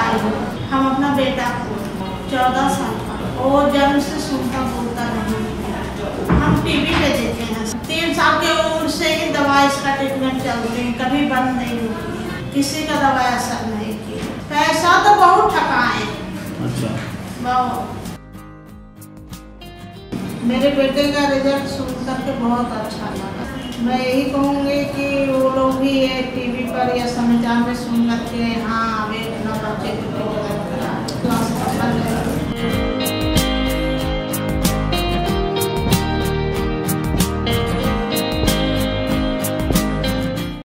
आई हूँ। हम अपना बेटा को 14 साल का, वो जन्म से सुनता बोलता नहीं, हम टीवी पे देखे हैं। 3 साल के उम्र से ही दवा इसका ट्रीटमेंट चल रही है, कभी बंद नहीं हुई, किसी का दवा असर नहीं किया। पैसा तो बहुत ठकाए। अच्छा। बहुत। मेरे बेटे का रिजल्ट सुन करके बहुत अच्छा लगा। मैं यही कहूँगी कि वो लोग भी ये टीवी पर या समाचार में सुन करके हाँ, वे अपना बच्चे को